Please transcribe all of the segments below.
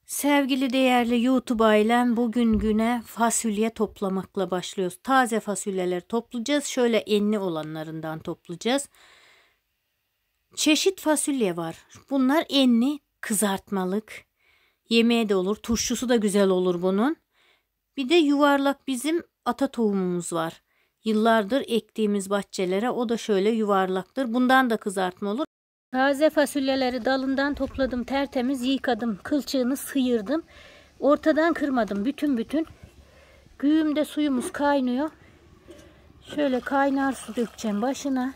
Sevgili değerli YouTube ailem, bugün güne fasulye toplamakla başlıyoruz. Taze fasulyeleri toplayacağız. Şöyle enli olanlarından toplayacağız. Çeşit fasulye var. Bunlar enli, kızartmalık. Yemeğe de olur. Turşusu da güzel olur bunun. Bir de yuvarlak bizim ata tohumumuz var. Yıllardır ektiğimiz bahçelere, o da şöyle yuvarlaktır. Bundan da kızartma olur. Taze fasulyeleri dalından topladım, tertemiz yıkadım, kılçığını sıyırdım. Ortadan kırmadım, bütün. Güğümde suyumuz kaynıyor. Şöyle kaynar su dökeceğim başına.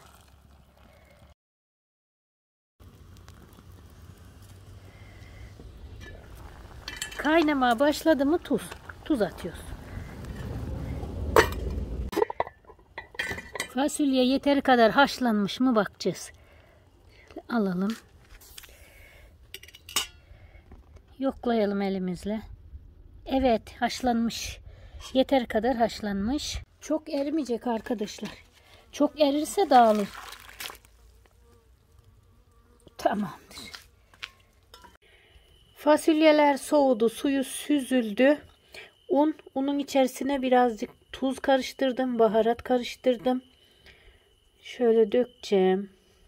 Kaynamaya başladı mı tuz atıyoruz. Fasulye yeteri kadar haşlanmış mı bakacağız. Şöyle alalım. Yoklayalım elimizle. Evet, haşlanmış. Yeteri kadar haşlanmış. Çok erimeyecek arkadaşlar. Çok erirse dağılır. Tamamdır. Fasulyeler soğudu, suyu süzüldü. Unun içerisine birazcık tuz karıştırdım, baharat karıştırdım. Şöyle dökeceğim.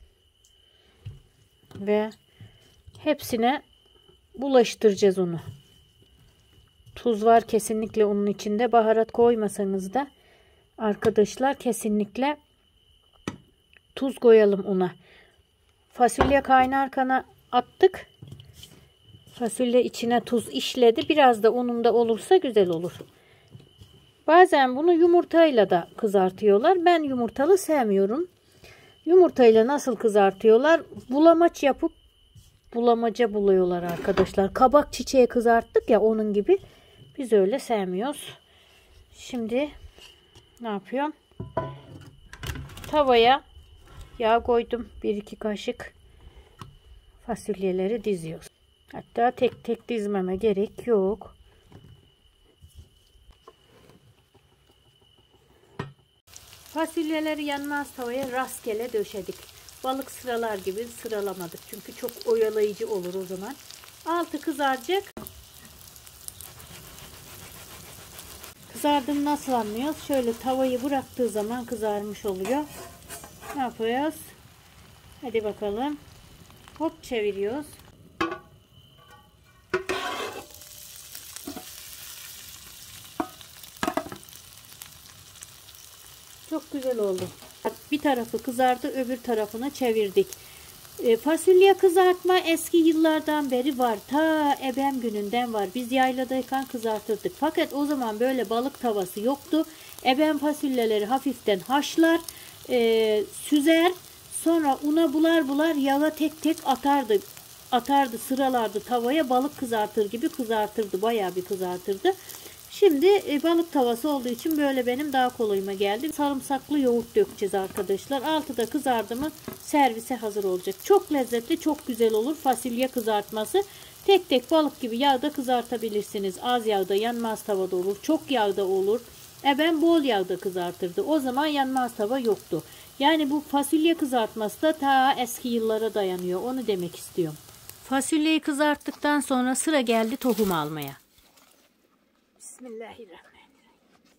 Ve hepsine bulaştıracağız onu. Tuz var kesinlikle unun içinde. Baharat koymasanız da arkadaşlar kesinlikle tuz koyalım una. Fasulye kaynarken attık. Fasulye içine tuz işledi. Biraz da ununda olursa güzel olur. Bazen bunu yumurtayla da kızartıyorlar. Ben yumurtalı sevmiyorum. Yumurtayla nasıl kızartıyorlar? Bulamaç yapıp bulamaca buluyorlar arkadaşlar. Kabak çiçeği kızarttık ya, onun gibi. Biz öyle sevmiyoruz. Şimdi ne yapıyorum? Tavaya yağ koydum. 1-2 kaşık fasulyeleri diziyoruz. Hatta tek tek dizmeme gerek yok. Fasulyeleri yanmaz tavaya rastgele döşedik. Balık sıralar gibi sıralamadık. Çünkü çok oyalayıcı olur o zaman. Altı kızaracak. Kızardığını nasıl anlıyoruz? Şöyle tavayı bıraktığı zaman kızarmış oluyor. Ne yapıyoruz? Hadi bakalım. Hop çeviriyoruz. Çok güzel oldu. Bir tarafı kızardı, öbür tarafına çevirdik. Fasulye kızartma eski yıllardan beri var. Ta ebem gününden var. Biz yayladayken kızartırdık. Fakat o zaman böyle balık tavası yoktu. Ebem fasulyeleri hafiften haşlar, süzer. Sonra una bular yağa tek tek atardı, sıralardı tavaya, balık kızartır gibi kızartırdı. Bayağı bir kızartırdı. Şimdi balık tavası olduğu için böyle benim daha kolayıma geldi. Sarımsaklı yoğurt dökeceğiz arkadaşlar. Altı da kızardı mı servise hazır olacak. Çok lezzetli, çok güzel olur fasulye kızartması. Tek tek balık gibi yağda kızartabilirsiniz. Az yağda, yanmaz tavada olur. Çok yağda olur. Ben bol yağda kızartırdı. O zaman yanmaz tava yoktu. Yani bu fasulye kızartması da ta eski yıllara dayanıyor. Onu demek istiyorum. Fasulyeyi kızarttıktan sonra sıra geldi tohum almaya. Bismillahirrahmanirrahim.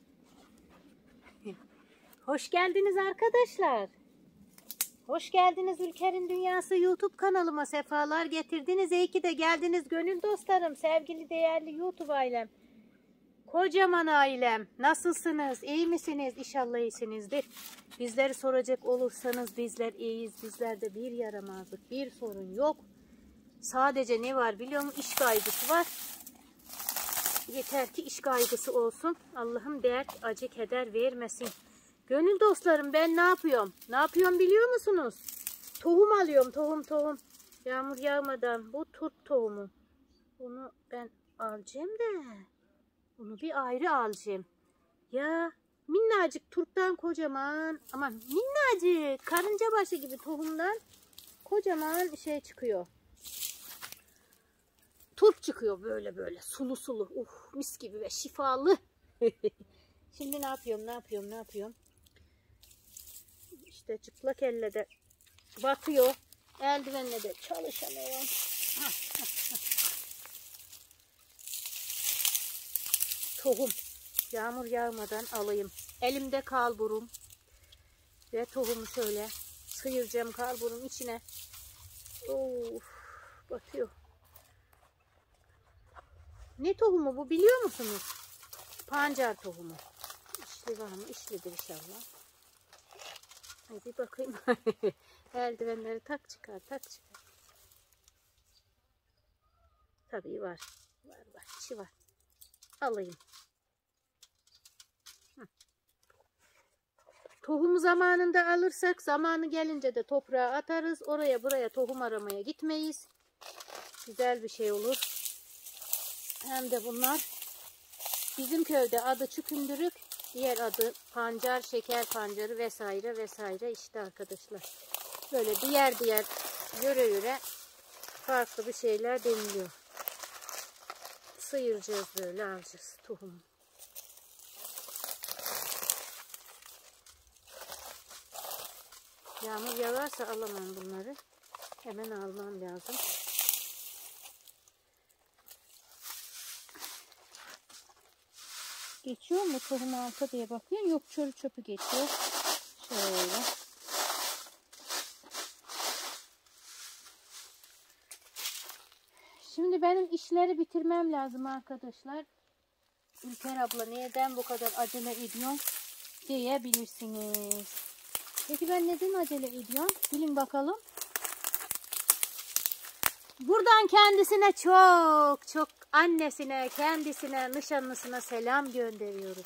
Hoş geldiniz arkadaşlar. Hoş geldiniz Ülker'in Dünyası YouTube kanalıma, sefalar getirdiniz. İyi ki de geldiniz gönül dostlarım, sevgili değerli YouTube ailem. Kocaman ailem, nasılsınız? İyi misiniz? İnşallah iyisinizdir. Bizleri soracak olursanız bizler iyiyiz. Bizlerde bir yaramazlık, bir sorun yok. Sadece ne var biliyor musun? İş kaygısı var. Yeter ki iş kaygısı olsun. Allah'ım dert, acı, keder vermesin. Gönül dostlarım, ben ne yapıyorum? Ne yapıyorum biliyor musunuz? Tohum alıyorum, tohum. Yağmur yağmadan bu turp tohumu. Bunu ben alacağım da. Bunu bir ayrı alacağım. Ya minnacık turptan kocaman, ama minnacık karınca başı gibi tohumdan kocaman şey çıkıyor. Turp çıkıyor böyle sulu. Mis gibi ve şifalı. Şimdi ne yapıyorum? İşte çıplak elle de batıyor. Eldivenle de çalışamıyorum. tohum. Yağmur yağmadan alayım. Elimde kalburum. Ve tohumu şöyle sıyıracağım kalburun içine. Of, batıyor. Ne tohumu bu biliyor musunuz? Pancar tohumu. İşli var mı? İşlidir inşallah. Hadi bakayım. Eldivenleri tak çıkar, tak çıkar. Tabii var. Var, içi var. Alayım. Tohumu zamanında alırsak, zamanı gelince de toprağa atarız. Oraya buraya tohum aramaya gitmeyiz. Güzel bir şey olur. Hem de bunlar bizim köyde adı çükündürük, diğer adı pancar, şeker pancarı vesaire vesaire işte arkadaşlar. Böyle diğer yöre farklı bir şeyler deniliyor. Sıyıracağız, böyle alacağız tohumu. Yağmur yağarsa alamam bunları. Hemen almam lazım. Geçiyor mu tohum alta diye bakıyorum. Yok, çöl çöpü geçiyor. Şöyle. Şimdi benim işleri bitirmem lazım arkadaşlar. Ülker abla neden bu kadar acele ediyorsun diyebilirsiniz. Peki ben neden acele ediyorum? Bilin bakalım. Buradan kendisine çok annesine, kendisine, nişanlısına selam gönderiyorum.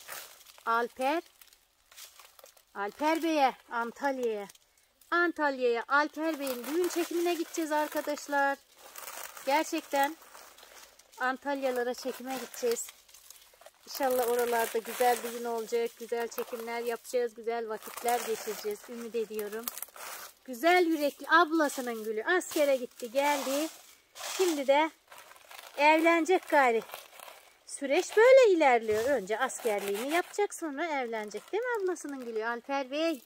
Alper Bey'e, Antalya'ya Alper Bey'in düğün çekimine gideceğiz arkadaşlar. Gerçekten Antalyalara çekime gideceğiz. İnşallah oralarda güzel düğün olacak, güzel çekimler yapacağız, güzel vakitler geçireceğiz. Ümit ediyorum. Güzel yürekli ablasının gülü askere gitti geldi. Şimdi de evlenecek gari. Süreç böyle ilerliyor. Önce askerliğini yapacak, sonra evlenecek değil mi ablasının gülü Alper Bey?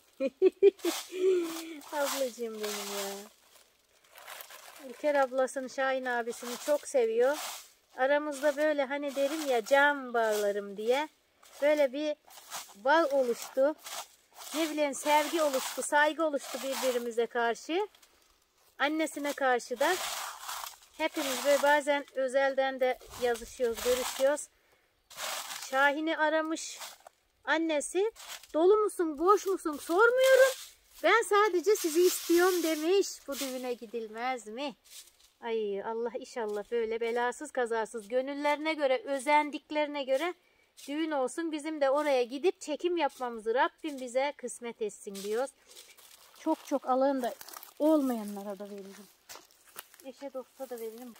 Ablacığım benim ya. İlker ablasını, Şahin abisini çok seviyor. Aramızda böyle hani derim ya can bağlarım diye. Böyle bir bağ oluştu. Ne bileyim sevgi oluştu, saygı oluştu birbirimize karşı. Annesine karşı da hepimiz böyle bazen özelden de yazışıyoruz, görüşüyoruz. Şahin'i aramış annesi. Dolu musun, boş musun sormuyorum. Ben sadece sizi istiyorum demiş. Bu düğüne gidilmez mi? Ay Allah inşallah böyle belasız kazasız gönüllerine göre, özendiklerine göre düğün olsun. Bizim de oraya gidip çekim yapmamızı Rabbim bize kısmet etsin diyoruz. Çok alan da olmayanlara da veririm. Eşe dosta da veririm.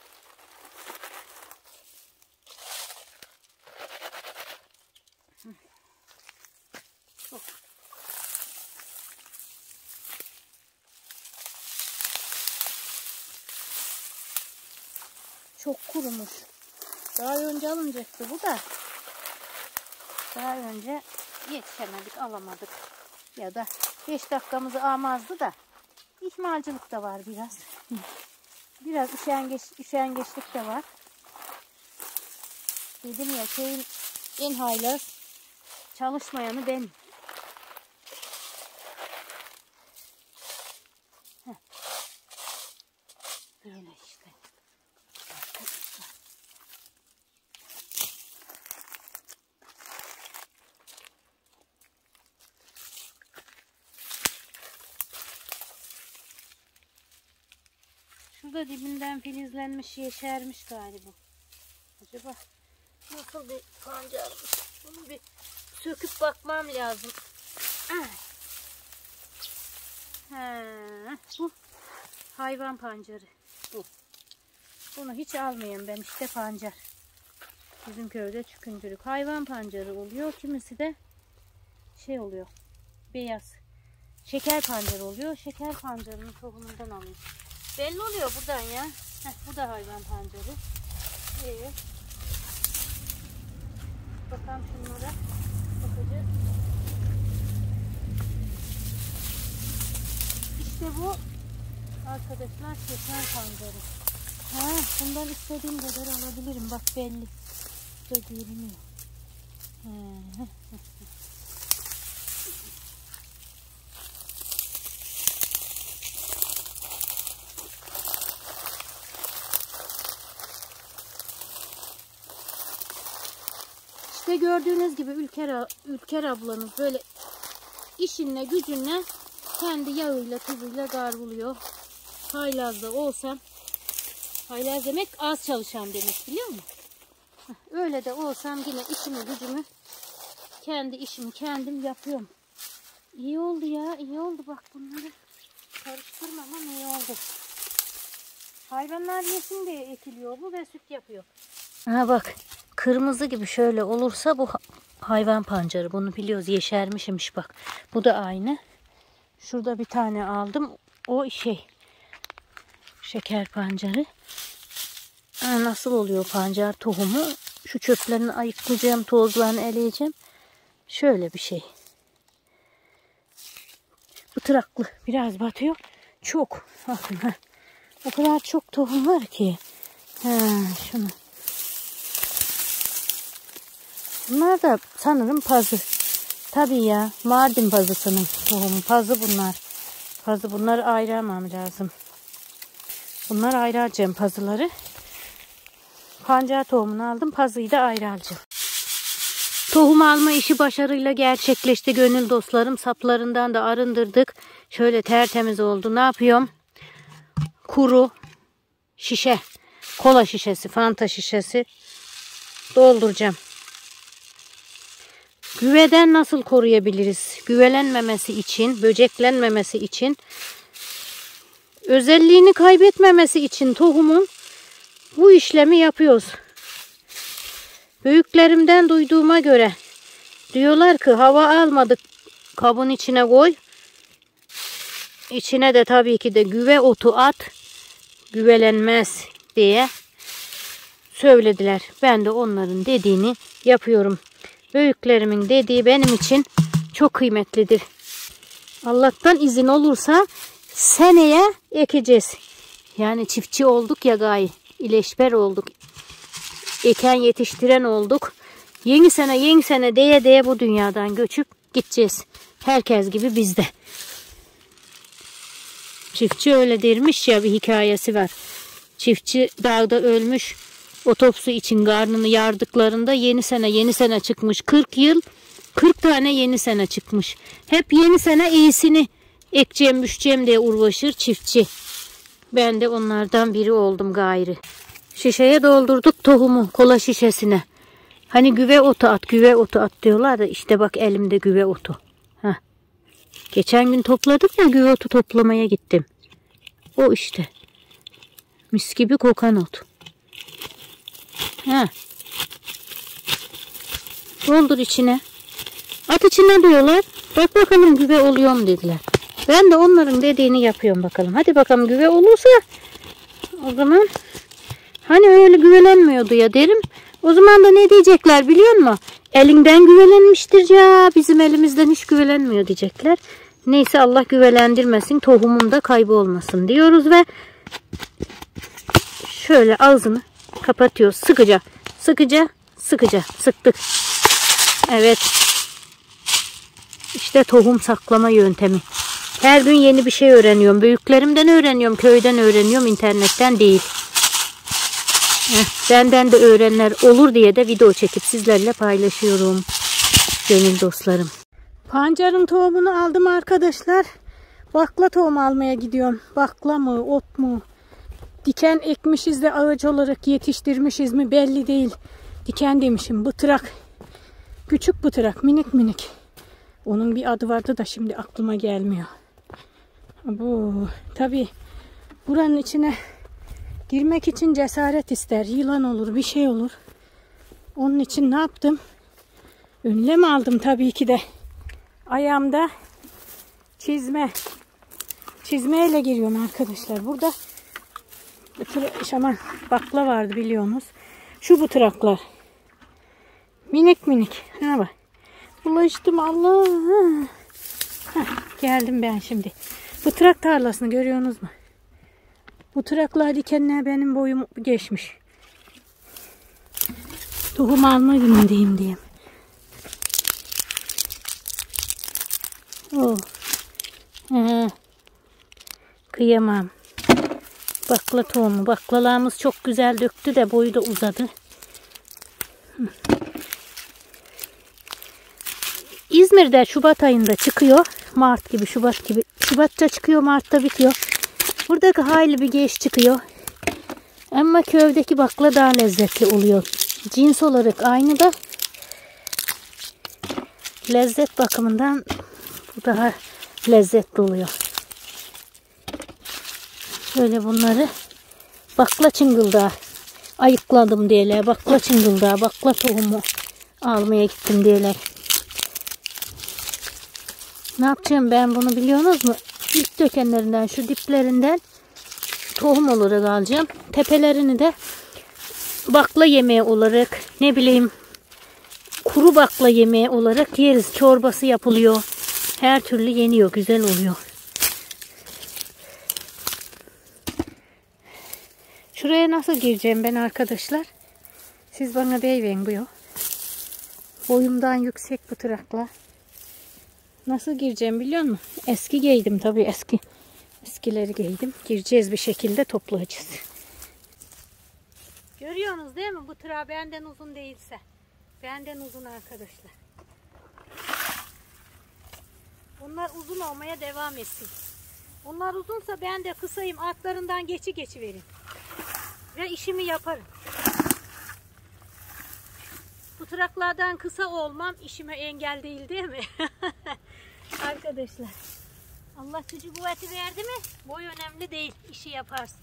Çok kurumuş. Daha önce alınacaktı bu da. Daha önce yetişemedik, alamadık. Ya da 5 dakikamızı almazdı da. İhmalcılık da var biraz. Biraz üşengeçlik de var. Dedim ya şeyin en haylaz çalışmayanı benim. Böyle işte. Şurada dibinden filizlenmiş, yeşermiş galiba. Acaba nasıl bir pancarmış? Bunu bir söküp bakmam lazım. Bu hayvan pancarı. Bu. Bunu hiç almayayım ben, işte pancar. Bizim köyde çükündürük. Hayvan pancarı oluyor. Kimisi de şey oluyor. Beyaz. Şeker pancarı oluyor. Şeker pancarının tohumundan alayım. Belli oluyor buradan ya. Bu da hayvan pancarı. Bakalım şunlara. Bakacağız. İşte bu arkadaşlar şeker pancarı. Bundan istediğim kadar alabilirim. Bak belli. İşte görünüyor. İşte gördüğünüz gibi Ülker ablanız böyle işinle gücünle kendi yağıyla tuzuyla kavruluyor. Haylaz da olsam, haylaz demek az çalışan demek, biliyor musun? Öyle de olsam yine işimi gücümü, kendi işimi kendim yapıyorum. İyi oldu ya, iyi oldu, bak bunları karıştırmam ama iyi oldu. Hayvanlar yesin diye ekiliyor bu ve süt yapıyor. Ha bak, kırmızı gibi şöyle olursa bu hayvan pancarı, bunu biliyoruz, yeşermişmiş bak. Bu da aynı. Şurada bir tane aldım, o şeker pancarı. Nasıl oluyor pancar tohumu? Şu çöplerini ayıklayacağım, tozlarını eleyeceğim. Şöyle bir şey. Bıtıraklı, biraz batıyor. Çok. Bakın ha. O kadar çok tohum var ki. Şunu. Bunlar da sanırım pazı. Tabii ya, Mardin pazısının tohumu. Pazı bunlar. Pazı, bunları ayıramam lazım. Bunlar ayıracağım pazıları. Pancar tohumunu aldım. Pazıyı da ayrı alacağım. Tohum alma işi başarıyla gerçekleşti gönül dostlarım. Saplarından da arındırdık. Şöyle tertemiz oldu. Ne yapıyorum? Kuru şişe, kola şişesi, fanta şişesi dolduracağım. Güveden nasıl koruyabiliriz? Güvelenmemesi için, böceklenmemesi için, özelliğini kaybetmemesi için tohumun bu işlemi yapıyoruz. Büyüklerimden duyduğuma göre diyorlar ki hava almadık, kabın içine koy. İçine de tabii ki de güve otu at, güvelenmez diye söylediler. Ben de onların dediğini yapıyorum. Büyüklerimin dediği benim için çok kıymetlidir. Allah'tan izin olursa seneye ekeceğiz. Yani çiftçi olduk ya gayi. İleşber olduk. Eken yetiştiren olduk. Yeni sene diye bu dünyadan göçüp gideceğiz. Herkes gibi biz de. Çiftçi öyle dermiş ya, bir hikayesi var. Çiftçi dağda ölmüş. Otopsi için karnını yardıklarında yeni sene çıkmış. 40 yıl 40 tane yeni sene çıkmış. Hep yeni sene iyisini ekeceğim biçeceğim diye uğraşır çiftçi. Ben de onlardan biri oldum gayrı. Şişeye doldurduk tohumu, kola şişesine. Hani güve otu at, güve otu at diyorlar da işte bak elimde güve otu. Heh. Geçen gün topladık ya, güve otu toplamaya gittim. O işte. Mis gibi kokan ot. Heh. Doldur içine. At içine diyorlar. Bak bakalım güve oluyor mu dediler. Ben de onların dediğini yapıyorum bakalım. Hadi bakalım güve olursa o zaman hani öyle güvelenmiyordu ya derim. O zaman da ne diyecekler biliyor musun? Elinden güvelenmiştir ya. Bizim elimizden hiç güvelenmiyor diyecekler. Neyse, Allah güvelendirmesin. Tohumum da kaybolmasın diyoruz ve şöyle ağzını kapatıyoruz. Sıkıca sıktık. Evet. İşte tohum saklama yöntemi. Her gün yeni bir şey öğreniyorum. Büyüklerimden öğreniyorum, köyden öğreniyorum, internetten değil. Benden de öğrenenler olur diye de video çekip sizlerle paylaşıyorum. Gönül dostlarım. Pancarın tohumunu aldım arkadaşlar. Bakla tohum almaya gidiyorum. Bakla mı, ot mu? Diken ekmişiz de ağaç olarak yetiştirmişiz mi belli değil. Diken demişim, bıtırak. Küçük bıtırak, minik. Onun bir adı vardı da şimdi aklıma gelmiyor. Bu tabii buranın içine girmek için cesaret ister. Yılan olur, bir şey olur. Onun için ne yaptım? Önlem aldım tabii ki de. Ayağımda çizme. Çizmeyle giriyorum arkadaşlar. Burada bakla vardı biliyorsunuz. Şu bıtıraklar. Minik. Ha bak. Bulaştım Allah. Geldim ben şimdi. Bıtırak tarlasını görüyorsunuz mu? Bıtıraklar dikenler benim boyum geçmiş. Tohum alma günündeyim diyeyim. Kıyamam. Bakla tohumu. Baklalarımız çok güzel döktü de boyu da uzadı. İzmir'de Şubat ayında çıkıyor. Mart gibi, Şubat gibi. Şubat'ta çıkıyor, Mart'ta bitiyor. Buradaki hayli bir geç çıkıyor. Ama köydeki bakla daha lezzetli oluyor. Cins olarak aynı da lezzet bakımından bu daha lezzetli oluyor. Şöyle bunları bakla çıngıldağı ayıkladım diyeler. Bakla çıngıldağı, bakla tohumu almaya gittim diyeler. Ne yapacağım ben bunu biliyorsunuz mu? İlk dökenlerinden, şu diplerinden tohum olarak alacağım. Tepelerini de bakla yemeği olarak, ne bileyim, kuru bakla yemeği olarak yeriz. Çorbası yapılıyor. Her türlü yeniyor. Güzel oluyor. Şuraya nasıl gireceğim ben arkadaşlar? Siz bana deyiverin bu yol. Boyumdan yüksek bu tırakla. Nasıl gireceğim biliyor musun? Eski giydim tabii, eskileri giydim. Gireceğiz bir şekilde, toplayacağız. Görüyorsunuz değil mi? Bu tıra benden uzun değilse. Benden uzun arkadaşlar. Bunlar uzun olmaya devam etsin. Bunlar uzunsa ben de kısayım. Altlarından geçi vereyim. Ve işimi yaparım. Bu tıraklardan kısa olmam işime engel değil mi? Arkadaşlar. Allah gücü kuvveti verdi mi? Boy önemli değil. İşi yaparsın.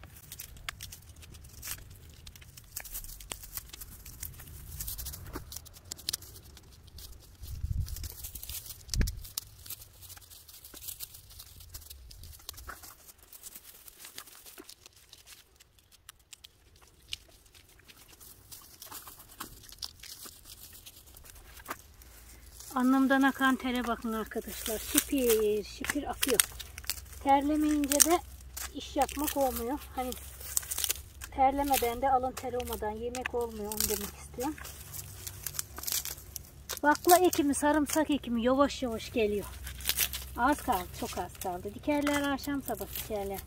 Alnımdan akan tere bakın arkadaşlar. Şipir şipir akıyor. Terlemeyince de iş yapmak olmuyor. Hani terlemeden de alın ter olmadan yemek olmuyor, onu demek istiyorum. Bakla ekimi, sarımsak ekimi yavaş yavaş geliyor. Az kaldı, çok az kaldı. Dikerler akşam sabah dikerler.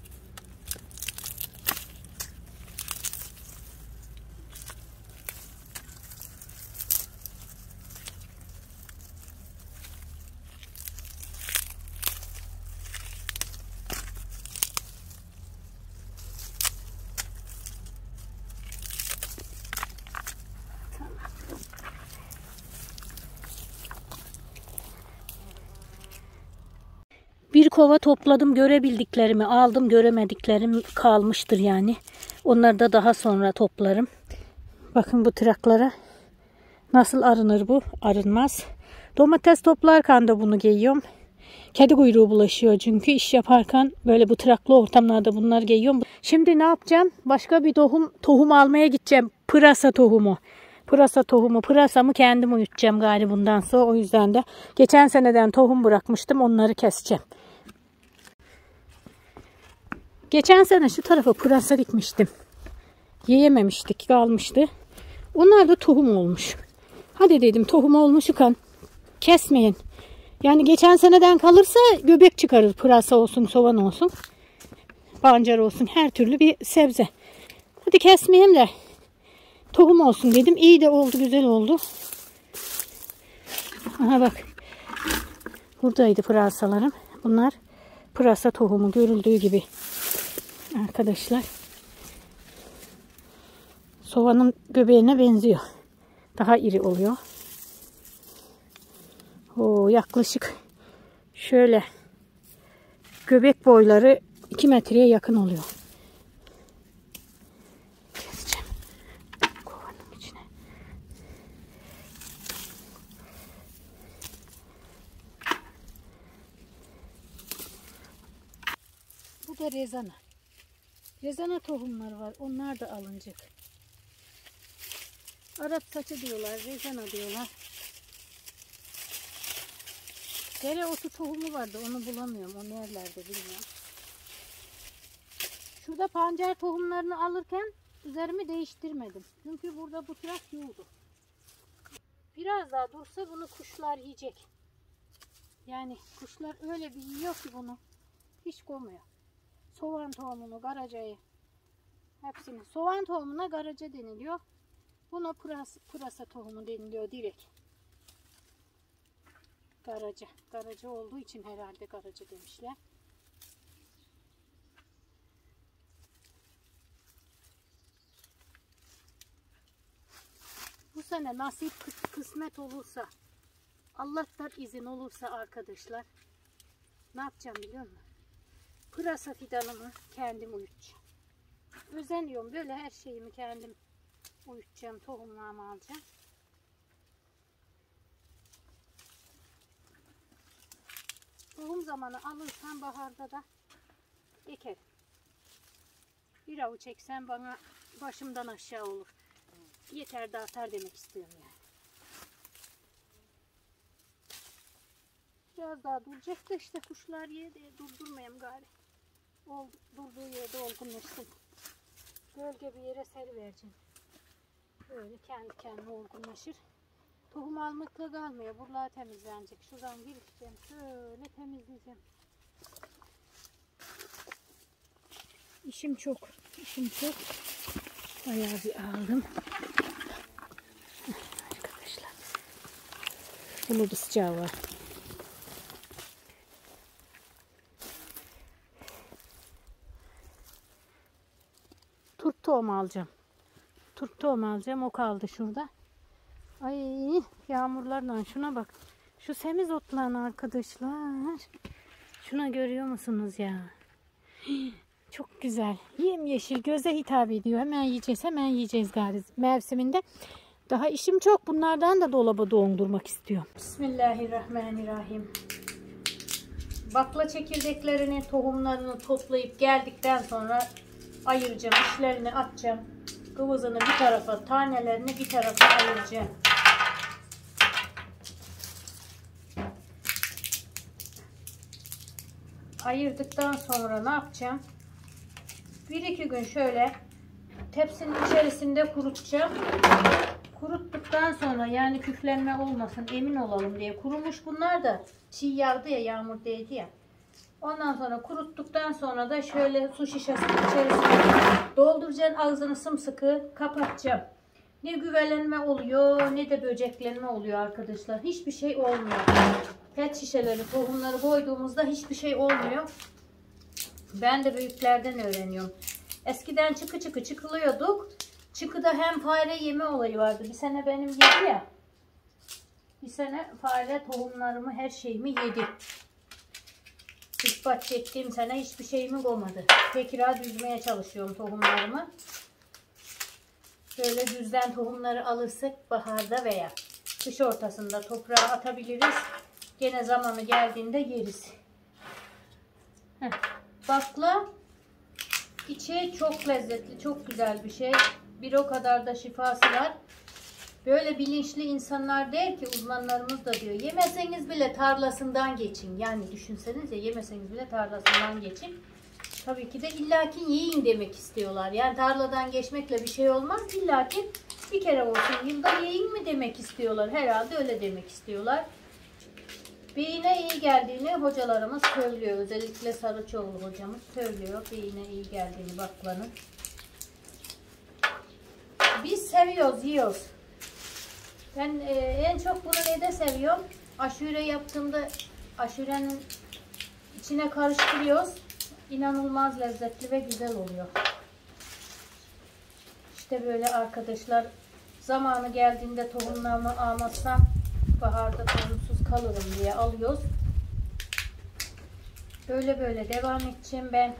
Bir kova topladım, görebildiklerimi aldım, göremediklerim kalmıştır yani. Onları da daha sonra toplarım. Bakın bu tıraklara nasıl arınır bu? Arınmaz. Domates toplarken de bunu giyiyorum. Kedi kuyruğu bulaşıyor çünkü iş yaparken böyle bu tıraklı ortamlarda bunlar giyiyorum. Şimdi ne yapacağım? Başka bir tohum almaya gideceğim. Pırasa tohumu. Pırasa tohumu. Pırasamı kendim uyutacağım galiba bundan sonra. O yüzden de geçen seneden tohum bırakmıştım. Onları keseceğim. Geçen sene şu tarafa pırasa dikmiştim. Yiyememiştik, kalmıştı. Onlar da tohum olmuş. Hadi dedim, tohum olmuş kan kesmeyin. Yani geçen seneden kalırsa göbek çıkarır. Pırasa olsun, soğan olsun, pancar olsun, her türlü bir sebze. Hadi kesmeyeyim de tohum olsun dedim. İyi de oldu, güzel oldu. Aha bak. Buradaydı pırasalarım. Bunlar pırasa tohumu, görüldüğü gibi. Arkadaşlar. Soğanın göbeğine benziyor. Daha iri oluyor. Yaklaşık şöyle göbek boyları 2 metreye yakın oluyor. Keseceğim. Kovanın içine. Bu da rezana. Rezana tohumları var. Onlar da alınacak. Arap saçı diyorlar, rezana diyorlar. Dereotu tohumu vardı, onu bulamıyorum. O nerelerde bilmiyorum. Şurada pancar tohumlarını alırken üzerimi değiştirmedim. Çünkü burada bu tırak yoldu. Biraz daha dursa bunu kuşlar yiyecek. Yani kuşlar öyle bir yiyor ki bunu hiç koymuyor. Soğan tohumunu, garacayı, hepsini. Soğan tohumuna garaca deniliyor. Buna pırasa tohumu deniliyor direkt. Garaca. Garaca olduğu için herhalde garaca demişler. Bu sene nasip kısmet olursa, Allah'tan izin olursa arkadaşlar, ne yapacağım biliyor musun? Pırasa fidanımı kendim uyutacağım. Özeniyorum, böyle her şeyimi kendim uyutacağım, tohumlarımı alacağım. Tohum zamanı alırsam baharda da ekerim. Bir avuç çeksen bana başımdan aşağı olur. Yeter de artar demek istiyorum yani. Biraz daha duracak da işte kuşlar ye diye durdurmayayım gari. Durduğu yerde olgunlaşsın. Gölge bir yere serivereceğim. Böyle kendi kendine olgunlaşır. Tohum almakla kalmıyor. Buralar temizlenecek. Şuradan girişeceğim. Şöyle temizleyeceğim. İşim çok. İşim çok. Bayağı bir aldım. Arkadaşlar. Bunu da sıcağı var. Turp tohumu alacağım. Turp tohumu alacağım. O kaldı şurada. Ay yağmurlarla şuna bak. Şu semizotların arkadaşlar. Şuna görüyor musunuz ya? Çok güzel. Yemyeşil, göze hitap ediyor. Hemen yiyeceğiz galiba mevsiminde. Daha işim çok. Bunlardan da dolaba dondurmak istiyorum. Bismillahirrahmanirrahim. Bakla çekirdeklerini, tohumlarını toplayıp geldikten sonra ayıracağım. İçlerini atacağım. Kıvızını bir tarafa, tanelerini bir tarafa ayıracağım. Ayırdıktan sonra ne yapacağım? 1-2 gün şöyle tepsinin içerisinde kurutacağım. Kuruttuktan sonra, yani küflenme olmasın, emin olalım diye. Kurumuş bunlar da, çiğ yağdı ya, yağmur değdi ya. Ondan sonra kuruttuktan sonra da şöyle su şişesinin içerisine dolduracaksın, ağzını sımsıkı kapatacağım. Ne güvelenme oluyor ne de böceklenme oluyor arkadaşlar. Hiçbir şey olmuyor. Pet şişeleri, tohumları koyduğumuzda hiçbir şey olmuyor. Ben de büyüklerden öğreniyorum. Eskiden çıkı çıkılıyorduk. Çıkıda hem fare yeme olayı vardı. Bir sene benim yedi ya. Bir sene fare tohumlarımı, her şeyimi yedi. İlk bahçe ettiğim sene hiçbir şeyimi koymadı. Tekrar düzmeye çalışıyorum tohumlarımı. Böyle düzden tohumları alırsak baharda veya kış ortasında toprağa atabiliriz. Gene zamanı geldiğinde yeriz. Bakla içi çok lezzetli, çok güzel bir şey. Bir o kadar da şifası var. Böyle bilinçli insanlar der ki, uzmanlarımız da diyor, yemeseniz bile tarlasından geçin. Yani düşünsenize, yemeseniz bile tarlasından geçin. Tabii ki de illaki yiyin demek istiyorlar. Yani tarladan geçmekle bir şey olmaz. İllaki bir kere olsun yılda yiyin mi demek istiyorlar. Herhalde öyle demek istiyorlar. Beyine iyi geldiğini hocalarımız söylüyor. Özellikle Sarıçoğlu hocamız söylüyor. Beyine iyi geldiğini baklanın. Biz seviyoruz, yiyoruz. Ben en çok bunu nede seviyorum? Aşure yaptığımda aşurenin içine karıştırıyoruz. İnanılmaz lezzetli ve güzel oluyor. İşte böyle arkadaşlar, zamanı geldiğinde tohumlarımı almazsam baharda tohumsuz kalırım diye alıyoruz. Böyle devam edeceğim ben.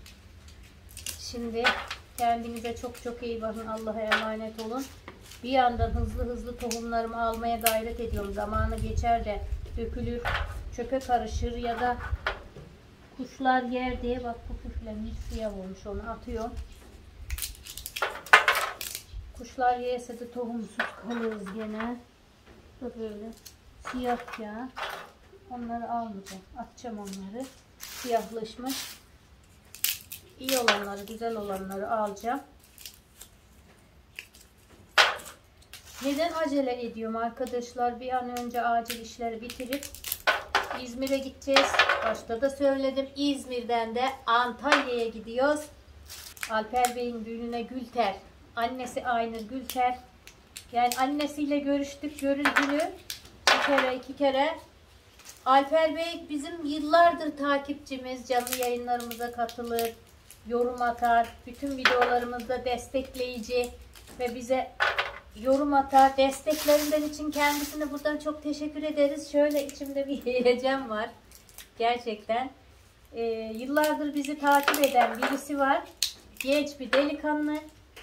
Şimdi kendinize çok iyi bakın. Allah'a emanet olun. Bir yandan hızlı tohumlarımı almaya gayret ediyorum. Zamanı geçer de dökülür, çöpe karışır ya da kuşlar yer diye, bak bu küflenmiş, siyah olmuş, onu atıyorum. Kuşlar yerse de tohumsuz kalırız gene. Bu böyle siyah ya. Onları almayacağım. Atacağım onları. Siyahlaşmış. İyi olanları, güzel olanları alacağım. Neden acele ediyorum arkadaşlar? Bir an önce acil işleri bitirip İzmir'e gideceğiz. Başta da söyledim. İzmir'den de Antalya'ya gidiyoruz. Alper Bey'in düğününe Gülter. Annesi Aynur Gülter. Yani annesiyle görüştük, görüldüğünü bir kere, iki kere. Alper Bey bizim yıllardır takipçimiz. Canlı yayınlarımıza katılır, yorum atar. Bütün videolarımızda destekleyici ve bize yorum atar. Desteklerinden için kendisine buradan çok teşekkür ederiz. Şöyle içimde bir heyecan var. Gerçekten. Yıllardır bizi takip eden birisi var. Genç bir delikanlı.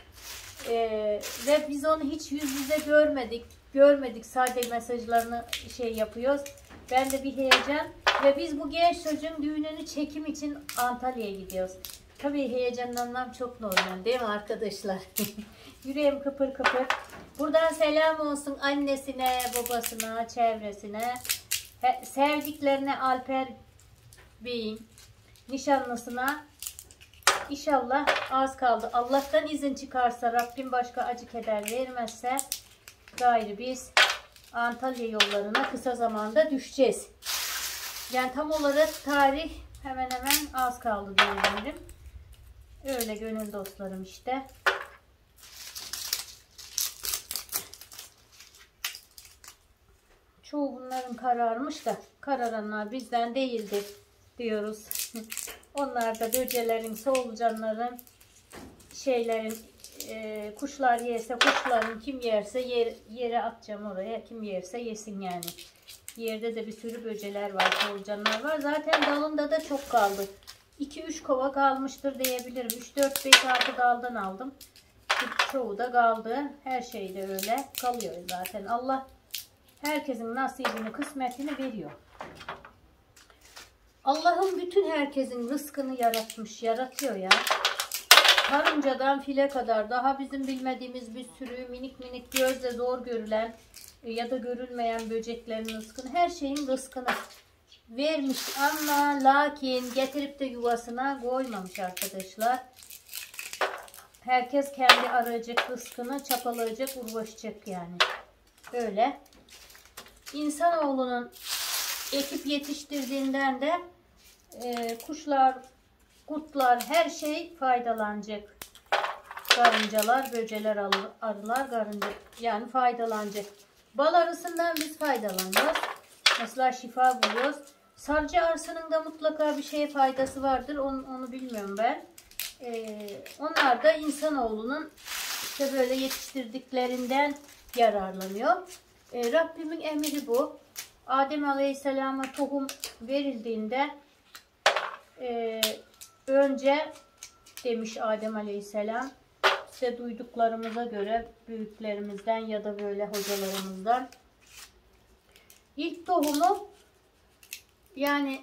Ve biz onu hiç yüz yüze görmedik. Sadece mesajlarını yapıyoruz. Ben de bir heyecan. Ve biz bu genç çocuğun düğününü çekim için Antalya'ya gidiyoruz. Tabii heyecanlanmam çok normal değil mi arkadaşlar? Yüreğim kıpır kıpır. Buradan selam olsun annesine, babasına, çevresine, sevdiklerine, Alper Bey'in nişanlısına. İnşallah az kaldı. Allah'tan izin çıkarsa, Rabbim başka acı keder vermezse gayrı biz Antalya yollarına kısa zamanda düşeceğiz. Yani tam olarak tarih hemen hemen az kaldı diyebilirim. Öyle gönül dostlarım işte. Çoğu bunların kararmış da kararanlar bizden değildir diyoruz. Onlar da böcelerin, solucanların, kuşlar yerse kuşların, kim yerse yere atacağım oraya. Kim yerse yesin yani. Yerde de bir sürü böceler var, solucanlar var. Zaten dalında da çok kaldı. 2-3 kova kalmıştır diyebilirim. 3-4-5-6 daldan aldım. Çoğu da kaldı. Her şey de öyle kalıyor zaten. Allah herkesin nasibini, kısmetini veriyor. Allah'ım bütün herkesin rızkını yaratıyor ya. Karıncadan file kadar daha bizim bilmediğimiz bir sürü minik minik gözle zor görülen ya da görülmeyen böceklerin rızkını, her şeyin rızkını vermiş ama lakin getirip de yuvasına koymamış arkadaşlar. Herkes kendi arayacak rızkını, çapalayacak, uğraşacak yani. Öyle. İnsanoğlunun ekip yetiştirdiğinden de kuşlar, kurtlar, her şey faydalanacak. Karıncalar, böceler, arılar, karınca yani faydalanacak. Bal arısından biz faydalanıyoruz. Mesela şifa buluyoruz. Sarcı arısının da mutlaka bir şeye faydası vardır. Onu bilmiyorum ben. Onlar da insanoğlunun işte böyle yetiştirdiklerinden yararlanıyor. Rabbimin emri bu. Adem Aleyhisselam'a tohum verildiğinde önce demiş Adem Aleyhisselam, işte duyduklarımıza göre büyüklerimizden ya da böyle hocalarımızdan, ilk tohumu yani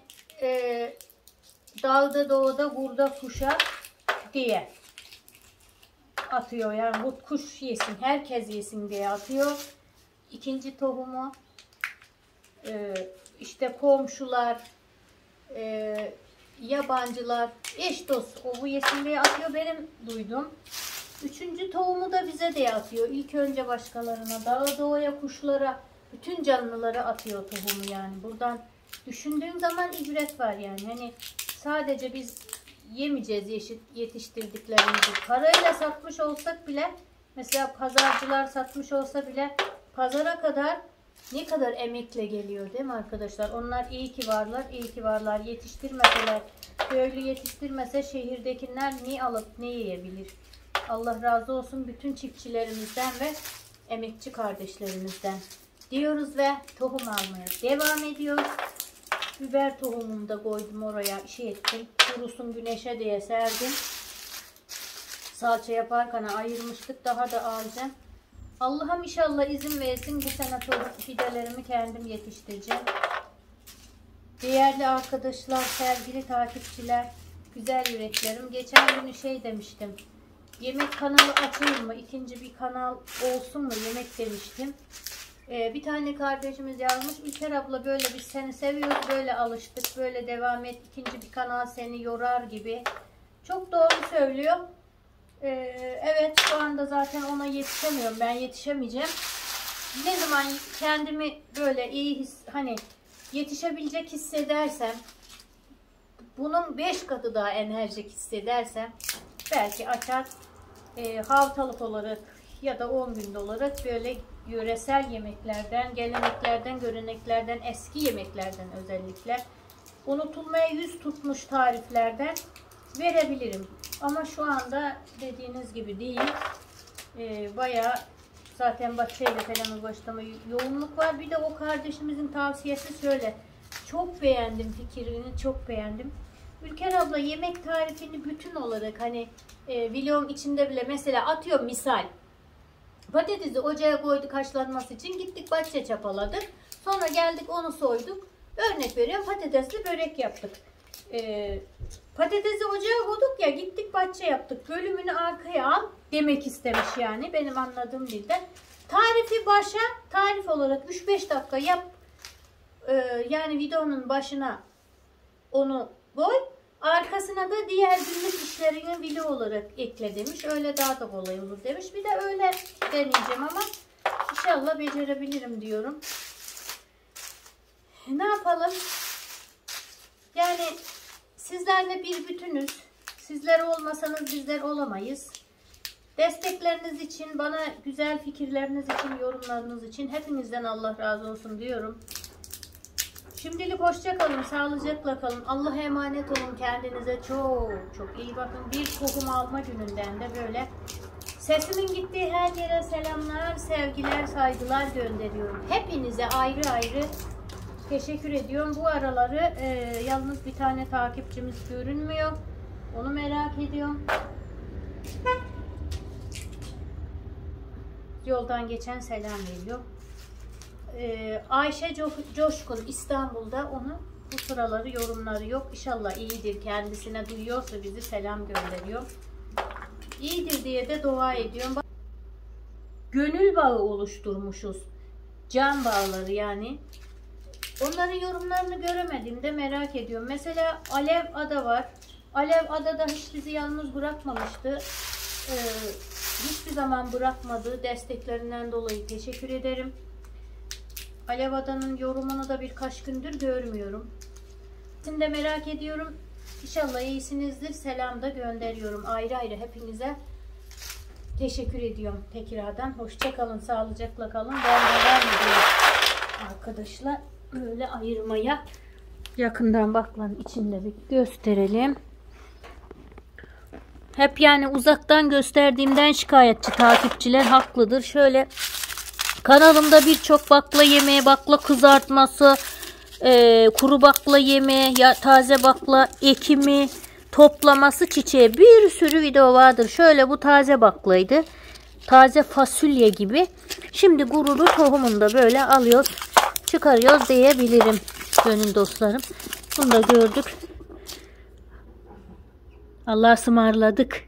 dağda doğada burada kuşa diye atıyor. Yani bu kuş yesin, herkes yesin diye atıyor. İkinci tohumu işte komşular, yabancılar, eş dost o bu yesin diye atıyor, benim duydum. Üçüncü tohumu da bize diye atıyor. İlk önce başkalarına, dağa doğaya, kuşlara, bütün canlılara atıyor tohumu yani. Buradan düşündüğün zaman ibret var yani. Hani sadece biz yemeyeceğiz yetiştirdiklerimizi. Parayla satmış olsak bile, mesela pazarcılar satmış olsa bile, pazara kadar ne kadar emekle geliyor değil mi arkadaşlar? Onlar iyi ki varlar, iyi ki varlar. Yetiştirmeseler, köylü yetiştirmese şehirdekiler ne alıp ne yiyebilir? Allah razı olsun bütün çiftçilerimizden ve emekçi kardeşlerimizden diyoruz ve tohum almaya devam ediyoruz. Biber tohumumu da koydum oraya, ettim. Kurusun güneşe diye serdim. Salça yaparken ayırmıştık, daha da alacağım. Allah'ım inşallah izin versin, bu sene tohum fidelerimi kendim yetiştireceğim. Değerli arkadaşlar, sevgili takipçiler, güzel yüreklerim. Geçen gün demiştim. Yemek kanalı açayım mı? İkinci bir kanal olsun mu? Yemek demiştim. Bir tane kardeşimiz yazmış. İlker abla böyle biz seni seviyoruz. Böyle alıştık. Böyle devam et. İkinci bir kanal seni yorar gibi. Çok doğru söylüyor. Evet şu anda zaten ona yetişemiyorum. Ben yetişemeyeceğim. Ne zaman kendimi böyle iyi hani yetişebilecek hissedersem, bunun 5 katı daha enerjik hissedersem belki açar haftalık olarak ya da 10 günde olarak böyle yöresel yemeklerden, geleneklerden, göreneklerden, eski yemeklerden özellikle unutulmaya yüz tutmuş tariflerden verebilirim. Ama şu anda dediğiniz gibi değil. Bayağı zaten bahçeyle falan uğraştığıma yoğunluk var. Bir de o kardeşimizin tavsiyesi şöyle. Çok beğendim fikrini, çok beğendim. Ülker abla yemek tarifini bütün olarak hani vlogum içinde bile mesela atıyorum misal. Patatesi ocağa koyduk haşlanması için, gittik bahçe çapaladık. Sonra geldik onu soyduk. Örnek veriyorum, patatesli börek yaptık. Patatesi ocağa koyduk ya, gittik bahçe yaptık. Bölümünü arkaya al demek istemiş yani benim anladığım dilde. Tarifi başa, tarif olarak 3-5 dakika yap. Yani videonun başına onu koy. Arkasına da diğer günlük işlerini video olarak ekle demiş. Öyle daha da kolay olur demiş. Bir de öyle deneyeceğim ama inşallah becerebilirim diyorum. Ne yapalım? Yani sizlerle bir bütünüz. Sizler olmasanız bizler olamayız. Destekleriniz için, bana güzel fikirleriniz için, yorumlarınız için hepinizden Allah razı olsun diyorum. Şimdilik hoşça kalın, sağlıcakla kalın. Allah'a emanet olun, kendinize çok çok iyi bakın. Bir tohum alma gününden de böyle sesimin gittiği her yere selamlar, sevgiler, saygılar gönderiyorum. Hepinize ayrı ayrı teşekkür ediyorum. Bu araları yalnız bir tane takipçimiz görünmüyor. Onu merak ediyorum. Yoldan geçen selam veriyor. Ayşe Coşkun İstanbul'da, onu bu sıraları yorumları yok. İnşallah iyidir, kendisine duyuyorsa bizi selam gönderiyor. İyidir diye de dua ediyorum. Gönül bağı oluşturmuşuz. Can bağları yani. Onların yorumlarını göremediğimde merak ediyorum. Mesela Alev Ada var. Alev Ada da hiç bizi yalnız bırakmamıştı. Hiçbir zaman bırakmadığı desteklerinden dolayı teşekkür ederim. Alev Ada'nın yorumunu da birkaç gündür görmüyorum. Şimdi de merak ediyorum. İnşallah iyisinizdir. Selam da gönderiyorum. Ayrı ayrı hepinize teşekkür ediyorum tekrardan. Hoşça kalın, sağlıcakla kalın. Ben devam ediyorum arkadaşlar. Böyle ayırmaya. Yakından baklanın içinde bir gösterelim. Hep yani uzaktan gösterdiğimden şikayetçi takipçiler, haklıdır. Şöyle kanalımda birçok bakla yemeği, bakla kızartması, kuru bakla yemeği, taze bakla ekimi, toplaması, çiçeği, bir sürü video vardır. Şöyle bu taze baklaydı. Taze fasulye gibi. Şimdi gururu tohumunu da böyle alıyoruz, çıkarıyoruz diyebilirim gönül dostlarım. Bunu da gördük. Allah'a ısmarladık.